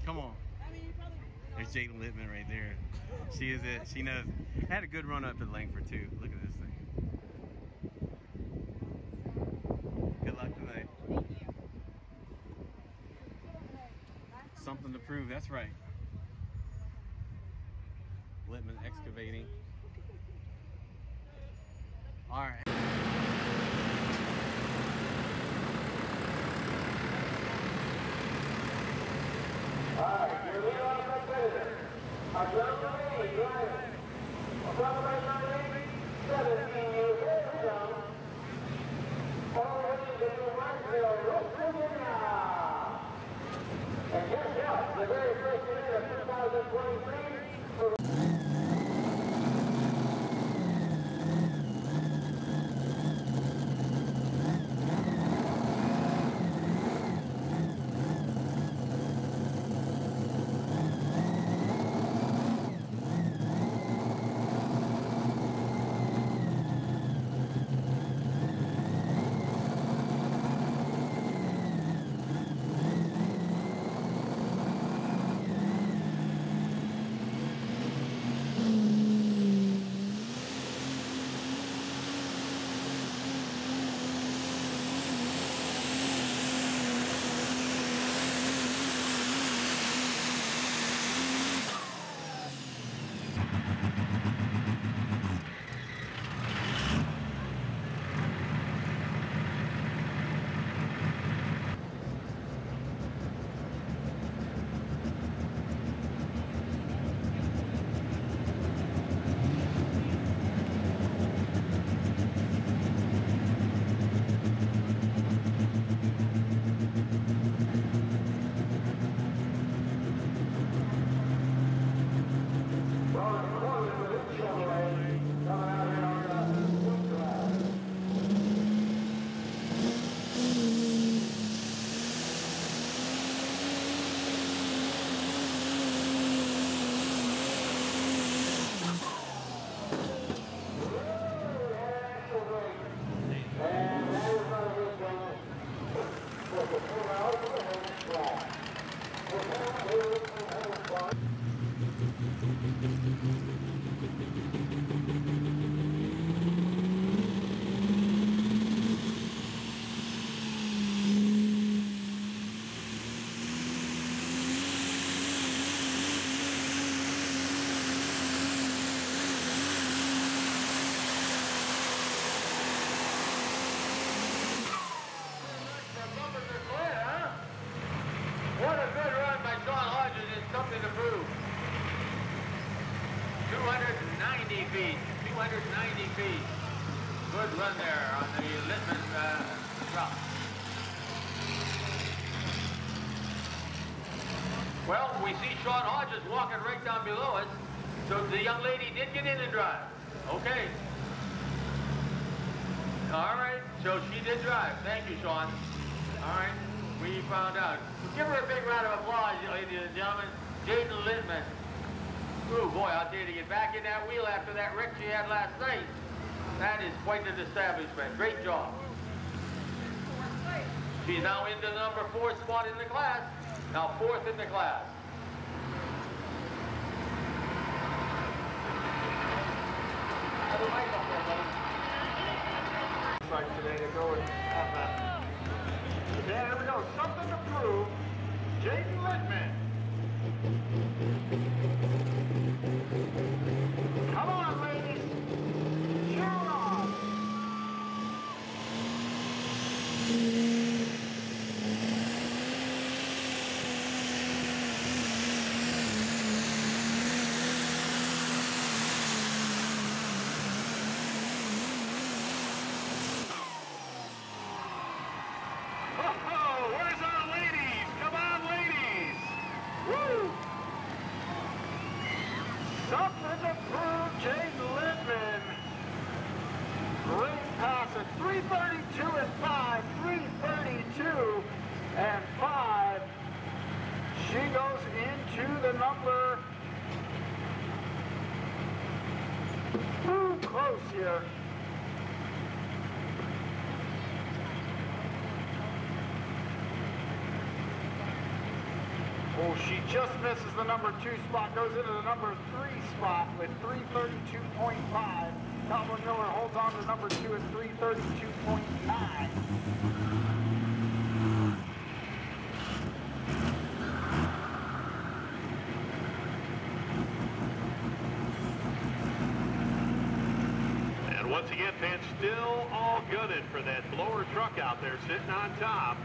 Come on. There's Jayden Litman right there. She is it. She knows. Had a good run up at Langford too. Look at this thing. Good luck tonight. Something to prove. That's right. Litman excavating. All right. Alright, your leader on the competitor. Our RWYB driver. From number 17 years old, all the way to New Marshville, West Virginia. And guess what? The very first event of 2023 What a good run by Sean Hodges is something to prove. 290 feet. 290 feet. Good run there on the Litman drop. Well, we see Sean Hodges walking right down below us. So the young lady did get in and drive. Okay. All right. So she did drive. Thank you, Sean. All right. We found out. Give her a big round of applause, ladies and gentlemen. Jayden Litman. Ooh, boy, I'll tell you, to get back in that wheel after that wreck she had last night, that is quite an establishment. Great job. She's now into the number 4 spot in the class. Now 4th in the class. Have a mic up there, buddy. Right today to go and have that. Yeah, there we go. Something to prove. Jayden Litman. Come on, ladies. Cheer on. Where's our ladies? Come on, ladies! Woo! Something to prove, Jayden Litman. Great pass at 332 and 5, 332 and 5. She goes into the number. Ooh, close here. Oh, she just misses the number 2 spot, goes into the number 3 spot with 332.5. Cowboy Miller holds on to number 2 at 332.9. And once again, fans, still all gunning for that blower truck out there sitting on top.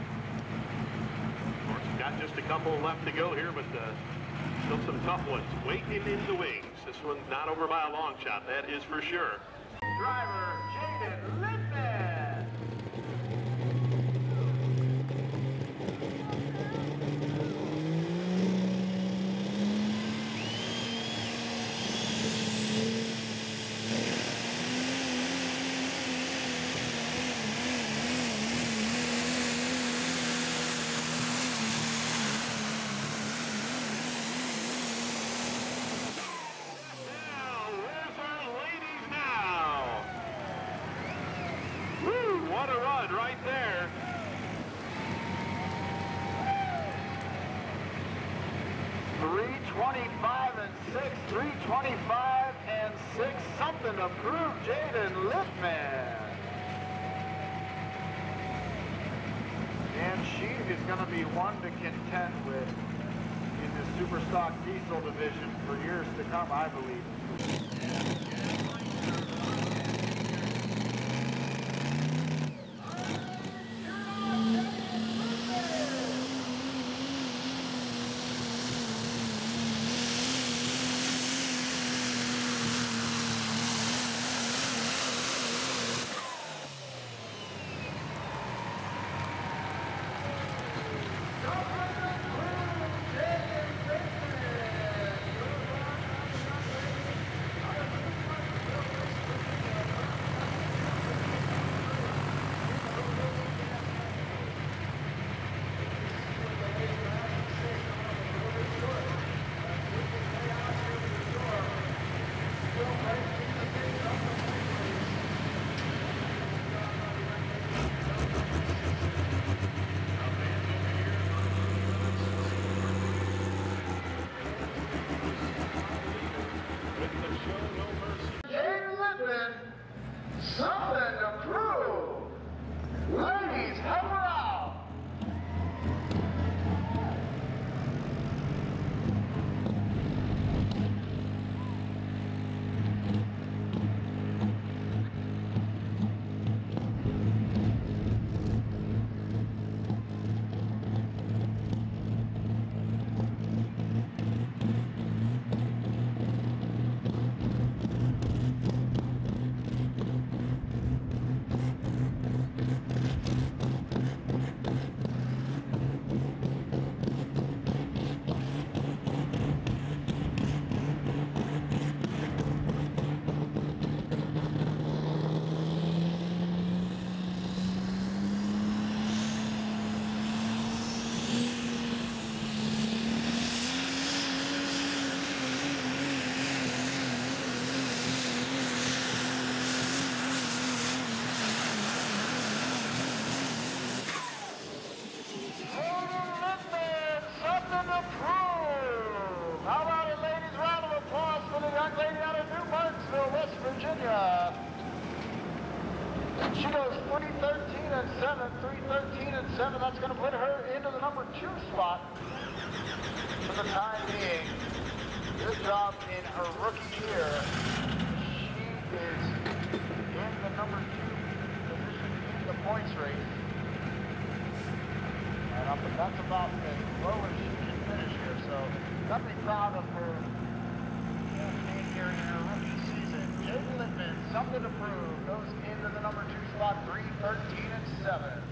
Of course, got just a couple left to go here, but still some tough ones waiting in the wings. This one's not over by a long shot, that is for sure. Driver Jayden Litman. What a run right there. $325.6, something to prove, Jayden Litman. And she is going to be one to contend with in the Superstock Diesel division for years to come, I believe. Something to prove. Ladies, help her out. She goes 313-7, 313-7. That's going to put her into the number 2 spot for the time being. Good job in her rookie year. She is in the number 2 position in the points race. And that's about as low as she can finish here. So definitely proud of her campaign here in her rookie season. Jayden Litman, something to prove, goes into the number 2 spot, 313-7.